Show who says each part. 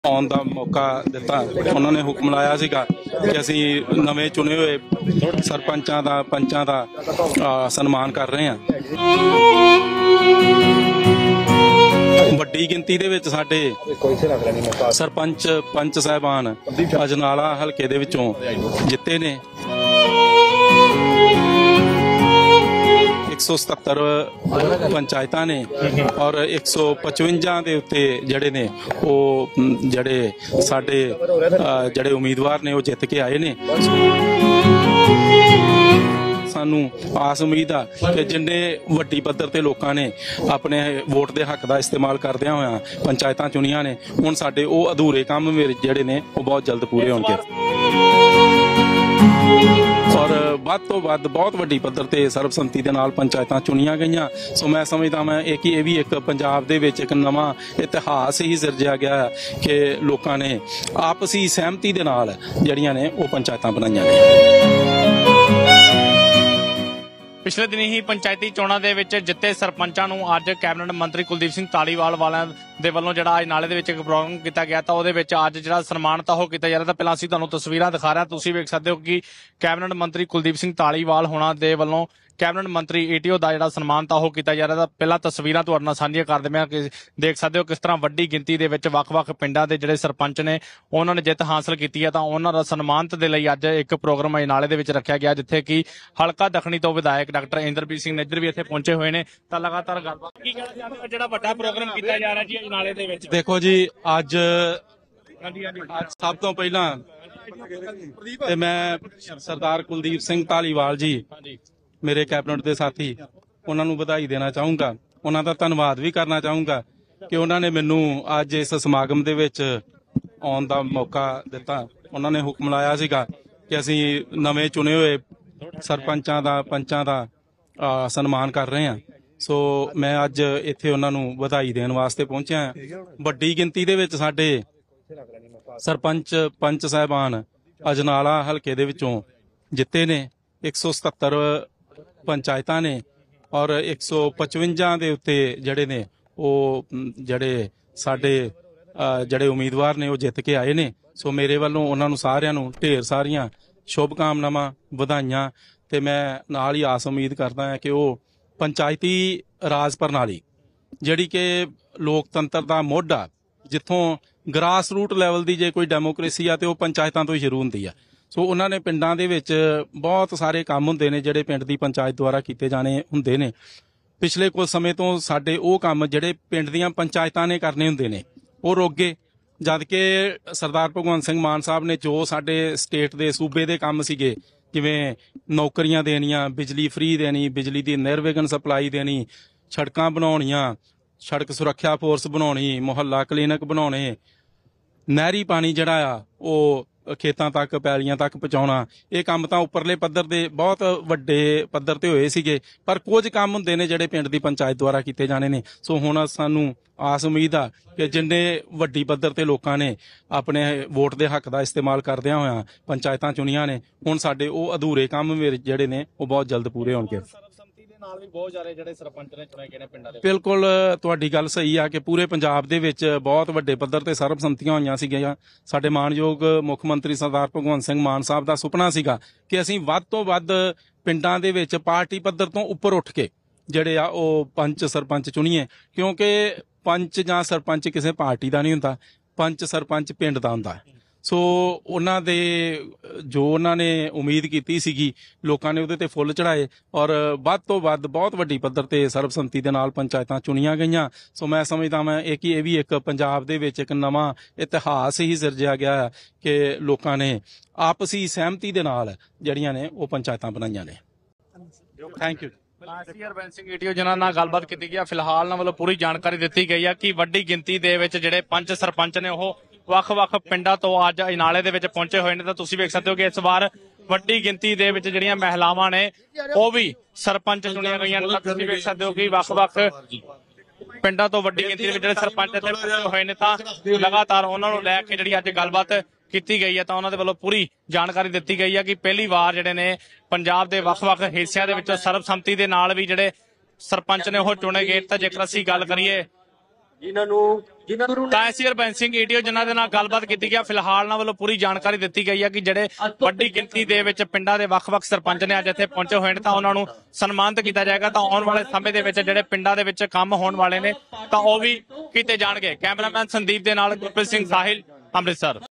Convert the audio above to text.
Speaker 1: आउण दा मौका दिता। उन्होंने हुक्म लाया सीगा कि असीं नवे चुने हुए सरपंचां दा पंचां दा सन्मान कर रहे हैं। ਵੱਡੀ ਗਿਣਤੀ ਦੇ ਵਿੱਚ ਸਾਡੇ ਸਰਪੰਚ ਪੰਚ ਸਾਹਿਬਾਨ ਅਜਨਾਲਾ ਹਲਕੇ ਦੇ ਵਿੱਚੋਂ ਜਿੱਤੇ ਨੇ। 177 ਪੰਚਾਇਤਾਂ ਨੇ ਔਰ 155 ਦੇ ਉੱਤੇ ਜਿਹੜੇ ਨੇ ਉਹ ਜਿਹੜੇ ਸਾਡੇ ਜਿਹੜੇ ਉਮੀਦਵਾਰ ਨੇ ਉਹ ਜਿੱਤ ਕੇ ਆਏ ਨੇ। सानू आस उम्मीद आ कि जिन्ने वड्डी पद्धर ते लोकां ने अपने वोट के हक का इस्तेमाल करदियां होया पंचायतां चुनियां ने, हुण साडे वो अधूरे काम जिहड़े ने वो बहुत जल्द पूरे होणगे और वध तो वध बहुत वड्डी पद्धर ते सर्बसम्मति दे नाल पंचायतां चुनियां गईयां। सो मैं समझदा मैं ये भी एक पंजाब दे विच एक नवां इतिहास ही सिरजिया गया कि लोकां ने आपसी सहमति दे नाल जिहड़ियां ने वो पंचायतां बनाईयां ने।
Speaker 2: पिछले दिन ही पंचायती चोणां दे विच जिते सरपंचां नूं अज कैबिनेट मंत्री कुलदीप सिंह धालीवाल वालियां दे वल्लों जिहड़ा अज नाले दे विच एक प्रोग्राम किया गया तां उहदे विच अज जिहड़ा सन्मान तां ओह कीता जा रहा। तां पहिलां असीं तुहानूं तस्वीरां दिखा रहे हां, तुसीं वेख सकदे हो कि कैबिनेट मंत्री कुलदीप सिंह धालीवाल होणां दे वल्लों कैबिनेट मंत्री ATO का जिहड़ा सन्मान तां ओह कीता जा रहा। पहला तस्वीरां तुहाडे नाल साझीआं कर दिंदे हां कि देख सकदे हो किस तरह वड्डी गिणती दे विच वख-वख पिंडां दे जिहड़े सरपंच ने उन्हां ने जिੱਤ हासिल कीती है तां उन्हां दा सन्मानित दे लई अज एक प्रोग्राम नाले दे विच रखिया गया जिथे कि हलका दखणी तो विधायक डॉक्टर इंद्रप्रीत सिंह निज्जर भी इत्थे पहुंचे हुए ने। तां लगातार गलबात की कहना चाहुंदे हो जिहड़ा वड्डा प्रोग्राम कीता जा रहा जी नाले दे विच?
Speaker 1: देखो जी अज सब तो पहला ते मैं सरदार कुलदीप सिंह धालीवाल जी मेरे कैबिनेट के साथी उन्होंने बधाई देना चाहूँगा, उन्होंने धन्यवाद भी करना चाहूँगा कि उन्होंने मैनू अज इस समागम दे विच आउण दा मौका दिता। उन्होंने हुक्म लाया सीगा कि असीं नवे चुने हुए सरपंचां दा पंचां दा सन्मान कर रहे हैं। सो मैं अज इत्थे उन्होंने बधाई देण वास्ते पहुंचा। वड्डी गिणती दे विच साडे सरपंच पंच साहिबान अजनाला हलके दे विचों जिते ने। 177 पंचायतां ने और 155 दे उत्ते जड़े ने वो जड़े साडे जड़े उम्मीदवार ने वो जित के आए ने। सो मेरे वालों उन्होंने सारियां नूं ढेर सारियां शुभकामनावां वधाइयां ते मैं नाल ही आस उम्मीद करदा हां कि वो पंचायती राज प्रणाली जिहड़ी कि लोकतंत्र दा मोढा जिथों ग्रास रूट लैवल दी जे कोई डेमोक्रेसी आ ते वो पंचायतां तो ही शुरू हुंदी आ। सो उन्होंने पिंडां दे विच बहुत सारे काम हुंदे ने जिहड़े पिंड दी पंचायत द्वारा कीते जाने हुंदे ने। पिछले कुछ समय तो साडे वो काम जिहड़े पिंड दीयां पंचायतां ने करने हुंदे ने वो रुक गए, जद कि सरदार भगवंत सिंह मान साहब ने जो साडे स्टेट दे सूबे दे काम सीगे जिवें नौकरियां देनियां, बिजली फ्री देनी, बिजली दी निर्विघन सप्लाई देनी, सड़कां बनाउणियां, सड़क सुरक्षा फोर्स बनाउणी, मुहल्ला क्लीनिक बनाउणे, नहरी पानी जिहड़ा आ वो खेतां तक पैलियां तक पहुंचाउणा, ये काम तां उपरले पद्धर दे बहुत वड्डे पद्धर ते होए सीगे पर कुछ काम हुंदे ने जिहड़े पिंड दी पंचायत द्वारा कीते जाने ने। सो हुण सानू आस उम्मीद आ कि जिन्ने वड्डी पद्धर ते लोकां ने अपने वोट के हक का इस्तेमाल करदियां होया पंचायतां चुनियां ने, हुण साडे वो अधूरे काम जिहड़े ने वो बहुत जल्द पूरे होणगे। बिल्कुल तुहाडी गल सही आ कि पूरे पंजाब दे विच बहुत वड्डे पद्धर ते सर्बसम्मतियां होईयां सीगीआं। साडे मानयोग मुख मंत्री सरदार भगवंत सिंह मान साहब दा सुपना सीगा कि असीं वध तो वध पिंडां दे विच पार्टी पद्धर तो उपर उठ के जिहड़े आ ओह पंच सरपंच चुनीए, क्योंकि पंच जां सरपंच किसी पार्टी दा नहीं हुंदा, पंच सरपंच पिंड दा हुंदा। सो उन्हां दे जो उन्होंने उम्मीद की सीगी लोकां ने उहदे ते फुੱਲ चढ़ाए और वध तो वध बहुत वड्डी पद्धर ते सर्बसम्मति दे नाल पंचायतां चुनियां गईयां। सो मैं समझदा मैं ये भी एक पंजाब दे विच एक नवां इतिहास ही सिरजिया गया कि लोकां ने आपसी सहमति दे नाल जिहड़ियां ने वो पंचायतां बनाईयां ने। Thank you.
Speaker 2: ATO जिन्हां नाल गलबात कीती गई, फिलहाल उन्हां वल्लों पूरी जानकारी दित्ती गई है कि वड्डी गिणती दे विच जिहड़े पंच सरपंच ने वो ਵੱਖ-ਵੱਖ ਪਿੰਡਾਂ ਤੋਂ ਅੱਜ ਇਨਾਲੇ ਦੇ ਵਿੱਚ ਪਹੁੰਚੇ ਹੋਏ ਨੇ। ਤਾਂ ਤੁਸੀਂ ਵੇਖ ਸਕਦੇ ਹੋ ਕਿ ਇਸ ਵਾਰ ਵੱਡੀ ਗਿਣਤੀ ਦੇ ਵਿੱਚ ਜਿਹੜੀਆਂ ਮਹਿਲਾਵਾਂ ਨੇ ਉਹ ਵੀ ਸਰਪੰਚ ਚੁਣੀਆਂ ਗਈਆਂ ਨੇ। ਤਾਂ ਤੁਸੀਂ ਵੇਖ ਸਕਦੇ ਹੋ ਕਿ ਵੱਖ-ਵੱਖ ਪਿੰਡਾਂ ਤੋਂ ਵੱਡੀ ਗਿਣਤੀ ਦੇ ਵਿੱਚ ਜਿਹੜੇ ਸਰਪੰਚ ਇੱਥੇ ਪਹੁੰਚੇ ਹੋਏ ਨੇ ਤਾਂ ਲਗਾਤਾਰ ਉਹਨਾਂ ਨੂੰ ਲੈ ਕੇ ਜਿਹੜੀ ਅੱਜ ਗੱਲਬਾਤ ਕੀਤੀ ਗਈ ਹੈ ਤਾਂ ਉਹਨਾਂ ਦੇ ਵੱਲੋਂ ਪੂਰੀ ਜਾਣਕਾਰੀ ਦਿੱਤੀ ਗਈ ਹੈ ਕਿ ਪਹਿਲੀ ਵਾਰ ਜਿਹੜੇ ਨੇ ਪੰਜਾਬ ਦੇ ਵੱਖ-ਵੱਖ ਹਿੱਸਿਆਂ ਦੇ ਵਿੱਚੋਂ ਸਰਬਸੰਮਤੀ ਦੇ ਨਾਲ ਵੀ ਜਿਹੜੇ ਸਰਪੰਚ ਨੇ ਉਹ ਚੁਣੇ ਗਏ। ਤਾਂ ਜੇਕਰ ਅਸੀਂ ਗੱਲ ਕਰੀਏ
Speaker 3: ਜਿਨ੍ਹਾਂ ਨੂੰ
Speaker 2: ਤਾਂ ਐਸੀ ਹਰਬੰਸ ਸਿੰਘ ਈਟੀਓ ਜਿਨ੍ਹਾਂ ਦੇ ਨਾਲ ਗੱਲਬਾਤ ਕੀਤੀ ਗਿਆ ਫਿਲਹਾਲ ਨਾਲ ਵੱਲੋਂ ਪੂਰੀ ਜਾਣਕਾਰੀ ਦਿੱਤੀ ਗਈ ਹੈ ਕਿ ਜਿਹੜੇ ਵੱਡੀ ਗਿਣਤੀ ਦੇ ਵਿੱਚ ਪਿੰਡਾਂ ਦੇ ਵੱਖ-ਵੱਖ ਸਰਪੰਚ ਨੇ ਅੱਜ ਇੱਥੇ ਪਹੁੰਚੇ ਹੋਏ ਨੇ ਤਾਂ ਉਹਨਾਂ ਨੂੰ ਸਨਮਾਨਿਤ ਕੀਤਾ ਜਾਏਗਾ ਤਾਂ ਆਉਣ ਵਾਲੇ ਸਮੇਂ ਦੇ ਵਿੱਚ ਜਿਹੜੇ ਪਿੰਡਾਂ ਦੇ ਵਿੱਚ ਕੰਮ ਹੋਣ ਵਾਲੇ ਨੇ ਤਾਂ ਉਹ ਵੀ ਕੀਤੇ ਜਾਣਗੇ। ਕੈਮਰਾਮੈਨ ਸੰਦੀਪ ਦੇ ਨਾਲ ਗੁਰਪ੍ਰੀਤ ਸਿੰਘ ਸਾਹਿਲ, ਅੰਮ੍ਰਿਤਸਰ।